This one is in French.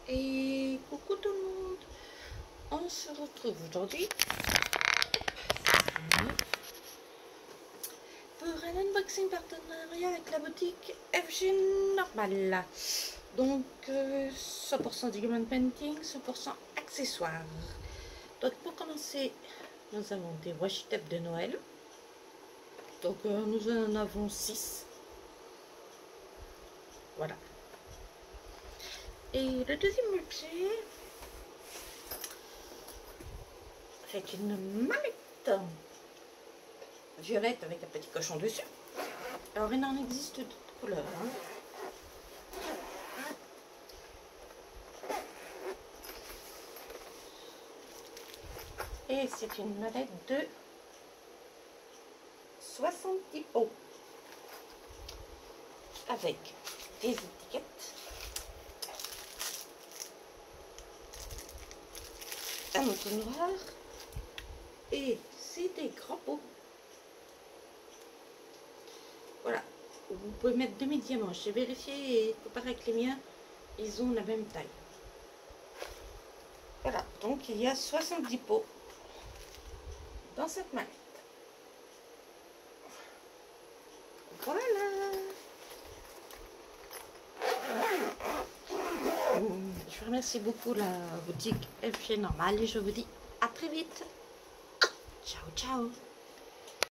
Et coucou tout le monde, on se retrouve aujourd'hui pour un unboxing partenariat avec la boutique FG Normal. Donc 100% diamond painting, 100% accessoires. Donc pour commencer, nous avons des washi tape de Noël. Donc nous en avons 6. Voilà. Et le deuxième objet, c'est une mallette violette avec un petit cochon dessus. Alors il en existe d'autres couleurs. Et c'est une mallette de 70 pots avec des étiquettes, un entonnoir et c'est des grands pots. Voilà, vous pouvez mettre demi-diamant. J'ai vérifié et comparé avec les miens, ils ont la même taille. Voilà, donc il y a 70 pots dans cette mallette. Voilà. Je vous remercie beaucoup la boutique FG Normal et je vous dis à très vite. Ciao, ciao.